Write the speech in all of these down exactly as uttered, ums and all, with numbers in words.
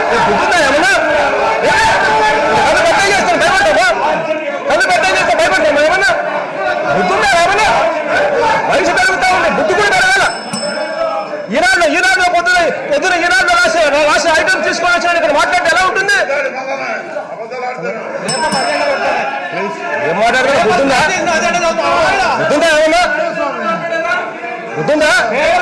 గుర్తుందా ఏమన్నా కళ్ళు పెద్ద చేస్తాను భయపడతామా కళ్ళు పెద్ద చేస్తే భయపడతామా ఏమన్నా గుర్తుందా ఏమన్నా వయసు పెరుగుతా ఉంది బుద్ధి కూడా పెరగాల ఈనాడు ఈనాడులో పొద్దున పొద్దున ఈనాడులో రాసే రాసే ఐటమ్ తీసుకొని వచ్చిన ఇక్కడ మాట్లాడితే ఎలా ఉంటుంది ఏం మాట్లాడతారు గుర్తుందా గుర్తుందా ఏమన్నా గుర్తుందా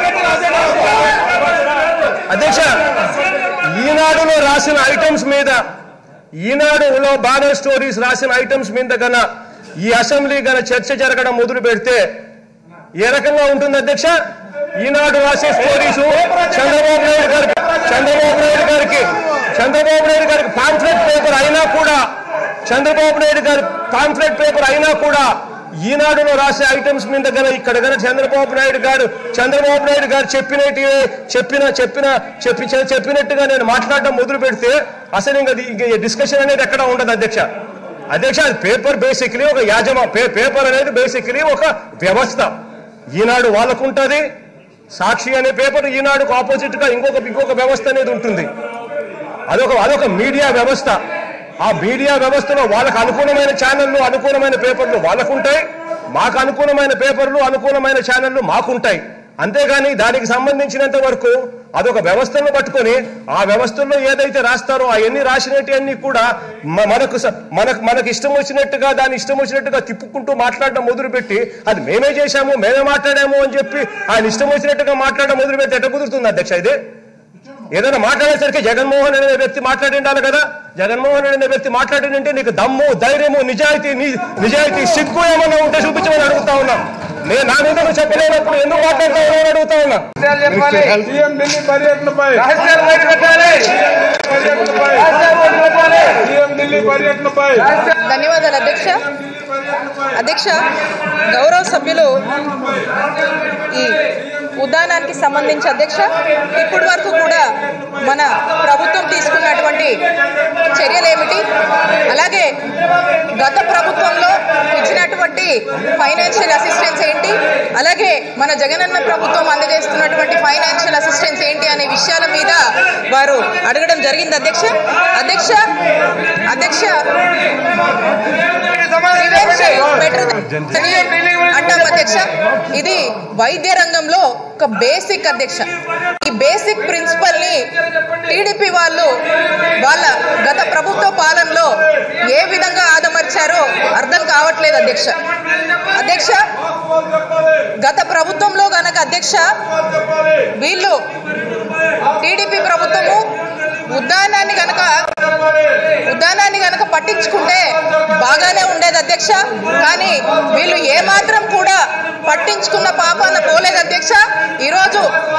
అధ్యక్ష ఈనాడులో రాసిన ఐటమ్స్ మీద ఈనాడులో బ్యానర్ స్టోరీస్ రాసిన ఐటమ్స్ మీద కన్నా ఈ అసెంబ్లీ గన చర్చ జరగడం మొదలు పెడితే ఏ రకంగా ఉంటుంది అధ్యక్ష ఈనాడు రాసే స్టోరీస్ చంద్రబాబు నాయుడు గారికి చంద్రబాబు నాయుడు గారికి చంద్రబాబు నాయుడు గారికి పాంఫ్లెట్ పేపర్ అయినా కూడా చంద్రబాబు నాయుడు గారి పాంఫ్లెట్ పేపర్ అయినా కూడా ఈనాడులో రాసే ఐటమ్స్ మీద గన ఇక్కడ గన చంద్రబాబు నాయుడు గారు చంద్రబాబు నాయుడు గారు చెప్పినట్టు చెప్పిన చెప్పిన చెప్పి చెప్పినట్టుగా నేను మాట్లాడడం మొదలు పెడితే అసలు ఇంకా డిస్కషన్ అనేది ఎక్కడ ఉండదు అధ్యక్ష అధ్యక్ష అది పేపర్ బేసిక్లీ ఒక యాజమా పేపర్ అనేది బేసిక్లీ ఒక వ్యవస్థ ఈనాడు వాళ్ళకు ఉంటుంది సాక్షి అనే పేపర్ ఈనాడుకు ఆపోజిట్ గా ఇంకొక ఇంకొక వ్యవస్థ అనేది ఉంటుంది అదొక అదొక మీడియా వ్యవస్థ ఆ మీడియా వ్యవస్థలో వాళ్ళకు అనుకూలమైన ఛానళ్లు అనుకూలమైన పేపర్లు వాళ్ళకు ఉంటాయి మాకు అనుకూలమైన పేపర్లు అనుకూలమైన ఛానళ్లు మాకుంటాయి అంతేగాని దానికి సంబంధించినంత వరకు అదొక వ్యవస్థను పట్టుకొని ఆ వ్యవస్థల్లో ఏదైతే రాస్తారో అవన్నీ రాసినవన్నీ కూడా మనకు మనకు మనకు ఇష్టం వచ్చినట్టుగా దాని ఇష్టం వచ్చినట్టుగా తిప్పుకుంటూ మాట్లాడడం మొదలుపెట్టి అది మేమే చేశాము మేమే మాట్లాడాము అని చెప్పి ఆయన ఇష్టం వచ్చినట్టుగా మాట్లాడడం మొదలుపెట్టి ఎట్లా కుదురుతుంది అధ్యక్ష ఇది ఏదైనా మాట్లాడేసరికి జగన్మోహన్ అనే వ్యక్తి మాట్లాడి ఉండాలి కదా జగన్మోహన్ అనే వ్యక్తి మాట్లాడిందంటే నీకు దమ్ము ధైర్యము నిజాయితీ నిజాయితీ సిగ్గు ఏమన్నా ఉంటే చూపించమని అడుగుతా ఉన్నాం నేను నా మీద చెప్పలేనప్పుడు ఎందుకు మాట్లాడతామని అడుగుతా ఉన్నా ధన్యవాదాలు అధ్యక్ష అధ్యక్ష గౌరవ సభ్యులు ఈ ఉద్యానానికి సంబంధించి అధ్యక్ష ఇప్పటి వరకు కూడా మన ప్రభుత్వం తీసుకున్నటువంటి చర్యలు ఏమిటి అలాగే గత ప్రభుత్వంలో ఇచ్చినటువంటి ఫైనాన్షియల్ అసిస్టెన్స్ ఏంటి అలాగే మన జగనన్న ప్రభుత్వం అందజేస్తున్నటువంటి ఫైనాన్షియల్ అసిస్టెన్స్ ఏంటి అనే విషయాల మీద వారు అడగడం జరిగింది అధ్యక్ష అధ్యక్ష అధ్యక్ష అంటాం అధ్యక్ష ఇది వైద్య రంగంలో ఒక బేసిక్ అధ్యక్ష ఈ బేసిక్ ప్రిన్సిపల్ ని టీడీపీ వాళ్ళు వాళ్ళ గత ప్రభుత్వ పాలనలో ఏ విధంగా ఆదమర్చారో అర్థం కావట్లేదు అధ్యక్ష అధ్యక్ష గత ప్రభుత్వంలో గనక అధ్యక్ష వీళ్ళు టీడీపీ ప్రభుత్వము ఉద్యానాన్ని గనక ఉద్యానాన్ని గనక పట్టించుకుంటే బాగానే ఉండేది అధ్యక్ష కానీ వీళ్ళు ఏమాత్రం కూడా పట్టించుకున్న పాపాన పోలేదు అధ్యక్ష ఈరోజు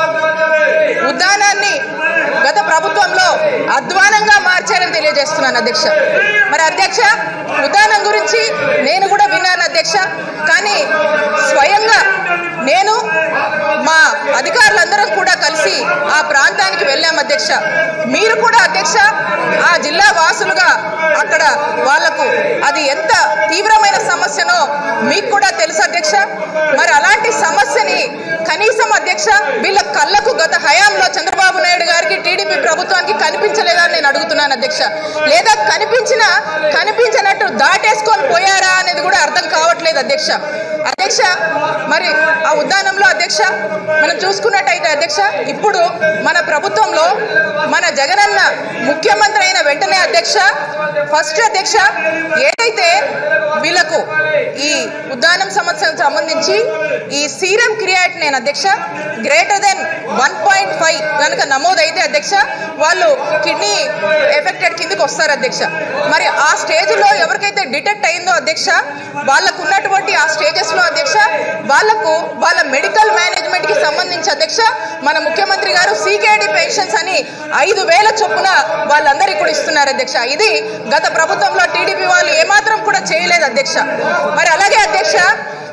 ఉద్యానాన్ని గత ప్రభుత్వంలో అధ్వానంగా మార్చారని తెలియజేస్తున్నాను అధ్యక్ష మరి అధ్యక్ష ఉద్యానం గురించి నేను కూడా విన్నాను అధ్యక్ష కానీ స్వయంగా నేను మా అధికారులందరం కూడా కలిసి ఆ ప్రాంతానికి వెళ్ళాం అధ్యక్ష మీరు కూడా అధ్యక్ష ఆ జిల్లా వాసులుగా అక్కడ వాళ్లకు అది ఎంత తీవ్రమైన సమస్యనో మీకు కూడా తెలుసు అధ్యక్ష మరి అలాంటి సమస్యని కనీసం అధ్యక్ష వీళ్ళ కళ్ళకు గత హయాంలో చంద్రబాబు నాయుడు గారికి టీడీపీ ప్రభుత్వానికి కనిపించలేదని నేను అడుగుతున్నాను అధ్యక్ష లేదా కనిపించినా కనిపించినట్టు దాటేసుకొని పోయారా అనేది కూడా అర్థం కావట్లేదు అధ్యక్ష అధ్యక్ష మరి ఆ ఉద్యానంలో అధ్యక్ష మనం చూసుకున్నట్టయితే అధ్యక్ష ఇప్పుడు మన ప్రభుత్వంలో మన జగనన్న ముఖ్యమంత్రి అయిన వెంటనే అధ్యక్ష ఫస్ట్ అధ్యక్ష ఏదైతే వీళ్ళకు ఈ ఉద్యానం సమస్యకు సంబంధించి ఈ సీరం క్రియాట్ నేను అధ్యక్ష greater than one point five కనుక నమోదైతే అధ్యక్ష వాళ్ళు కిడ్నీ ఎఫెక్టెడ్ కిందకి వస్తారు అధ్యక్ష మరి ఆ స్టేజ్ లో ఎవరికైతే డిటెక్ట్ అయిందో అధ్యక్ష వాళ్ళకు ఉన్నటువంటి ఆ స్టేజెస్ లో అధ్యక్ష వాళ్ళకు వాళ్ళ మెడికల్ మేనేజ్మెంట్ కి సంబంధించి అధ్యక్ష మన ముఖ్యమంత్రి గారు సీకేడి పెన్షన్స్ అని ఐదు వేల చొప్పున వాళ్ళందరికీ కూడా ఇస్తున్నారు అధ్యక్ష ఇది గత ప్రభుత్వంలో టీడీపీ వాళ్ళు ఏమాత్రం కూడా చేయలేదు అధ్యక్ష మరి అలాగే అధ్యక్ష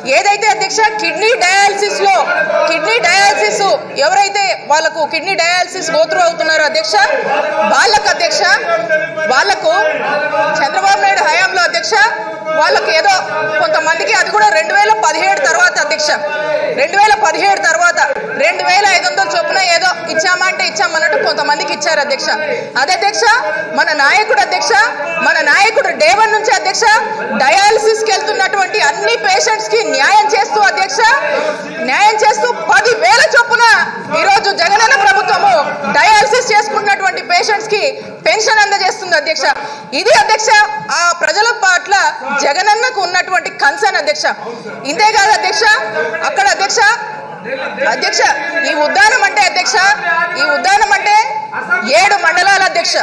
ఏదైతే అధ్యక్ష కిడ్నీ డయాలసిస్ లో కిడ్నీ డయాలసిస్ ఎవరైతే వాళ్ళకు కిడ్నీ డయాలసిస్ గోత్రు అవుతున్నారో అధ్యక్ష వాళ్ళకు అధ్యక్ష వాళ్ళకు చంద్రబాబు నాయుడు హయాంలో అధ్యక్ష వాళ్ళకి ఏదో కొంతమందికి అది కూడా రెండు వేల పదిహేడు తర్వాత అధ్యక్ష రెండు వేల పదిహేడు తర్వాత రెండు వేల ఐదు వందల చొప్పున ఏదో ఇచ్చామంటే ఇచ్చామన్నట్టు కొంతమందికి ఇచ్చారు అధ్యక్ష. అదే అధ్యక్ష మన నాయకుడు అధ్యక్ష మన నాయకుడు డే వన్ నుంచి అధ్యక్ష డయాలసిస్ కి వెళ్తున్నటువంటి అన్ని పేషెంట్స్ కి న్యాయం చేస్తూ అధ్యక్ష న్యాయం చేస్తూ పది వేల చొప్పున ఈరోజు జగనన్న ప్రభుత్వము డయాలసిస్ చేసుకున్నటువంటి పేషెంట్స్ కి పెన్షన్ అందజేస్తుంది అధ్యక్ష. ఇది అధ్యక్ష ఆ ప్రజల పట్ల జగనన్నకు ఉన్నటువంటి కన్సర్న్ అధ్యక్ష. ఇంతే కాదు అధ్యక్ష అక్కడ అధ్యక్ష అధ్యక్ష ఈ ఉద్యానం అంటే అధ్యక్ష ఈ ఉద్యానం అంటే ఏడు మండలాలు అధ్యక్ష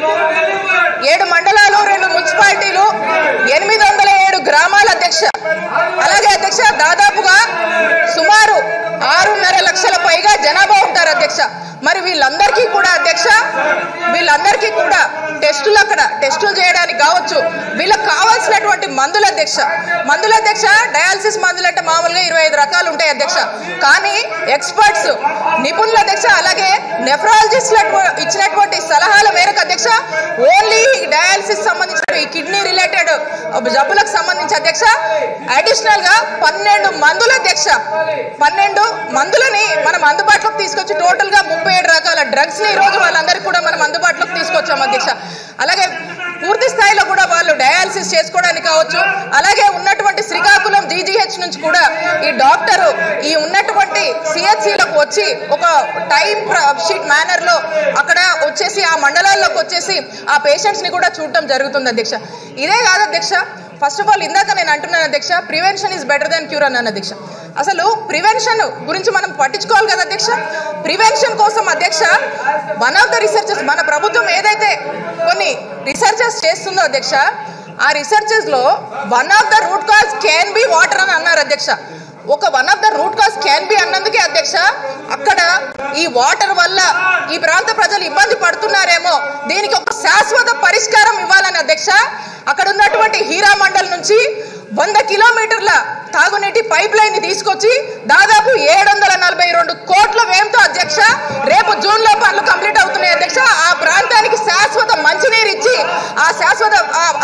ఏడు మండలాలు రెండు మున్సిపాలిటీలు ఎనిమిది వందల ఏడు గ్రామాల అధ్యక్ష. అలాగే అధ్యక్ష దాదాపుగా సుమారు ఆరున్నర లక్షల పైగా జనాభా ఉంటారు అధ్యక్ష. మరి వీళ్ళందరికీ కూడా అధ్యక్ష వీళ్ళందరికీ కూడా టెస్టులు అక్కడ టెస్టులు చేయడానికి కావచ్చు వీళ్ళకి కావాల్సినటువంటి మందుల అధ్యక్ష మందుల అధ్యక్ష డయాలసిస్ మందులు అంటే మామూలుగా ఇరవై ఐదు రకాలు ఉంటాయి అధ్యక్ష. కానీ ఎక్స్పర్ట్స్ నిపుణుల అధ్యక్ష అలాగే నెఫ్రాలజిస్టుల ఇచ్చినటువంటి సలహాల మేరకు అధ్యక్ష ఓన్లీ డయాలసిస్ సంబంధించిన ఈ కిడ్నీ రిలేటెడ్ జబ్బులకు సంబంధించి అధ్యక్ష అడిషనల్ గా పన్నెండు మందుల అధ్యక్ష పన్నెండు మందులని మనం అందుబాటులోకి తీసుకొచ్చి టోటల్ గా ముప్పై ఏడు రకాల డ్రగ్స్ ని ఈ రోజు వాళ్ళందరికీ కూడా మనం అందుబాటులోకి తీసుకొచ్చాం అధ్యక్ష. అలాగే పూర్తి స్థాయిలో కూడా వాళ్ళు డయాలసిస్ చేసుకోవడానికి కావచ్చు అలాగే ఉన్నటువంటి శ్రీకాకుళం జీజీహెచ్ నుంచి కూడా ఈ డాక్టర్ ఈ ఉన్నటువంటి సిహెచ్సిలకు వచ్చి ఒక టైం షీట్ మేనర్ లో అక్కడ వచ్చేసి ఆ మండలాల్లోకి వచ్చేసి ఆ పేషెంట్స్ ని కూడా చూడటం జరుగుతుంది అధ్యక్ష. ఇదే కాదు అధ్యక్ష ఫస్ట్ ఆఫ్ ఆల్ ఇందాక నేను అంటున్నాను అధ్యక్ష prevention is better than cure అన్నాను అధ్యక్ష. అసలు ప్రివెన్షన్ గురించి మనం పట్టించుకోవాలి కదా అధ్యక్ష. ప్రివెన్షన్ కోసం అధ్యక్ష వన్ ఆఫ్ ద రీసెర్చెస్ మన ప్రభుత్వం ఏదైతే కొన్ని రీసెర్చెస్ చేస్తుందో అధ్యక్ష ఆ రీసెర్చెస్ లో one of the root cause can be water అని అన్నారు అధ్యక్ష. ఒక one of the root cause can be అన్నందుకే అధ్యక్ష అక్కడ ఈ వాటర్ వల్ల ఈ ప్రాంత ప్రజలు ఇబ్బంది పడుతున్నారేమో దీనికి ఒక శాశ్వత పరిష్కారం ఇవ్వాలని అధ్యక్ష అక్కడ ఉన్నటువంటి హీరా మండల్ నుంచి వంద కిలోమీటర్ల తాగునీటి పైప్ లైన్ ని తీసుకొచ్చి దాదాపు ఏడు వందల నలభై రెండు కోట్ల వ్యయంతో అధ్యక్ష రేపు జూన్ లో పనులు కంప్లీట్ అవుతున్నాయి అధ్యక్ష. ఆ ప్రాంతానికి శాశ్వత మంచినీరు ఇచ్చి ఆ శాశ్వత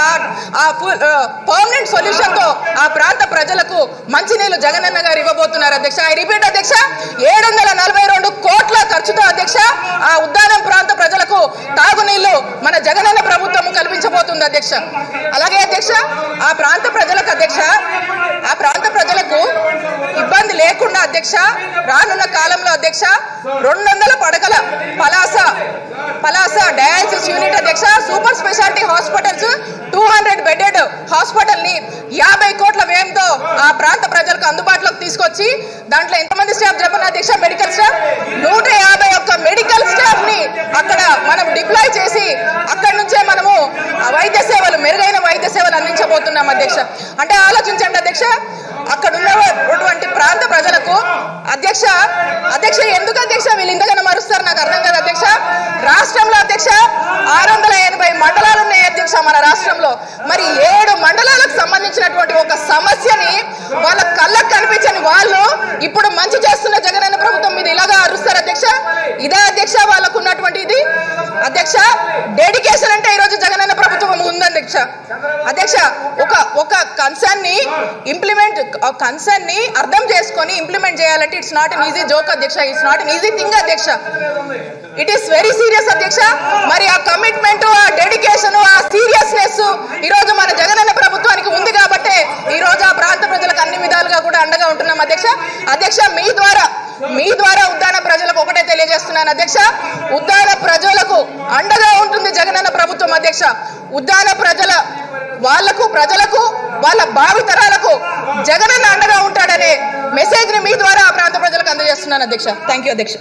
పర్మనెంట్ సొల్యూషన్ తో ఆ ప్రాంత ప్రజలకు మంచినీళ్లు జగనన్న గారు ఇవ్వబోతున్నారు అధ్యక్ష. ఐ రిపీట్ అధ్యక్ష ఏడు వందల నలభై రెండు కోట్ల ఖర్చుతో అధ్యక్ష ఆ ఉద్దానం ప్రాంత ప్రజలకు తాగునీళ్లు మన జగనన్న ప్రభుత్వం కల్పించబోతుంది అధ్యక్ష. అలాగే అధ్యక్ష ఆ ప్రాంత ప్రజలకు అధ్యక్ష ఆ ప్రాంత ప్రజలకు ఇబ్బంది లేకుండా అధ్యక్ష రానున్న కాలంలో అధ్యక్ష రెండు వందల పడకల పలాస పలాస డయాలసిస్ యూనిట్ అధ్యక్ష super speciality hospitals two hundred bedded hospital ని యాభై కోట్ల వ్యయంతో ఆ ప్రాంత ప్రజలకు అందుబాటులోకి తీసుకొచ్చి దాంట్లో ఎంతమంది స్టాఫ్ చెప్పిన అధ్యక్ష మెడికల్ స్టాఫ్ నూట యాభై ఒక్క మెడికల్ స్టాఫ్ ని అక్కడ మనం డిప్లాయ్ చేసి అక్కడి నుంచే మనము వైద్య సేవలు మెరుగైన వైద్య సేవలు అందించబోతున్నాం అధ్యక్ష. అంటే ఆలోచించండి అధ్యక్ష అక్కడ ఉన్నటువంటి ప్రాంత ప్రజలకు అధ్యక్ష అధ్యక్ష ఎందుకు అధ్యక్ష వీళ్ళు ఇంతకన్నా మరుస్తారు నాకు అర్థం కాదు అధ్యక్ష. రాష్ట్రంలో అధ్యక్ష ఆరు వందల ఎనభై మండలాలు ఉన్నాయి అధ్యక్ష మన రాష్ట్రంలో. మరి ఏడు మండలాలకు సంబంధించినటువంటి ఒక సమస్యని వాళ్ళ కళ్ళకు కనిపించని వాళ్ళు ఇప్పుడు మంచి చేస్తున్న జగనన్న ప్రభుత్వం మీద ఇలాగా అరుస్తారు అధ్యక్ష. ఇదే అధ్యక్ష వాళ్ళకు ఉన్నటువంటి ఇది అధ్యక్ష డెడికేషన్ అంటే ఈరోజు జగనన్న ప్రభుత్వం ఉంది అధ్యక్ష. అధ్యక్ష ఒక ఒక కన్సర్న్ ని ఇంప్లిమెంట్ కన్సర్న్ ని అర్థం చేసుకొని ఇంప్లిమెంట్ చేయాలంటే it's not an easy joke అధ్యక్ష. It's not an easy thing అధ్యక్ష. ఇట్ ఈస్ వెరీ సీరియస్ అధ్యక్ష. మరి ఆ కమిట్మెంట్ ఆ డెడికేషన్ ఆ సీరియస్నెస్ ఈ రోజు మన జగనన్న ప్రభుత్వానికి ఉంది కాబట్టి ఈ రోజు ఆ ప్రాంత ప్రజలకు అన్ని విధాలుగా కూడా అండగా ఉంటున్నాం అధ్యక్ష. అధ్యక్ష మీ ద్వారా మీ ద్వారా ఉద్దాన ప్రజలకు ఒకటే తెలియజేస్తున్నాను అధ్యక్ష ఉద్దాన ప్రజలకు అండగా ఉంటుంది జగనన్న ప్రభుత్వం అధ్యక్ష. ఉద్దాన ప్రజల వాళ్లకు ప్రజలకు వాళ్ళ భావితరాలకు జగనన్న అండగా ఉంటాడనే మెసేజ్ ని మీ ద్వారా ఆ ప్రాంత ప్రజలకు అందజేస్తున్నాను అధ్యక్ష. థ్యాంక్ యూ అధ్యక్ష.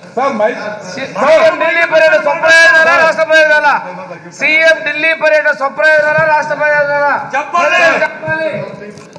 సీఎం ఢిల్లీ పర్యటన స్వప్రయోజనాల రాష్ట్ర ప్రయోజనాల సీఎం ఢిల్లీ పర్యటన స్వప్రయోజనాల రాష్ట్ర ప్రయోజనాల చెప్పాలి.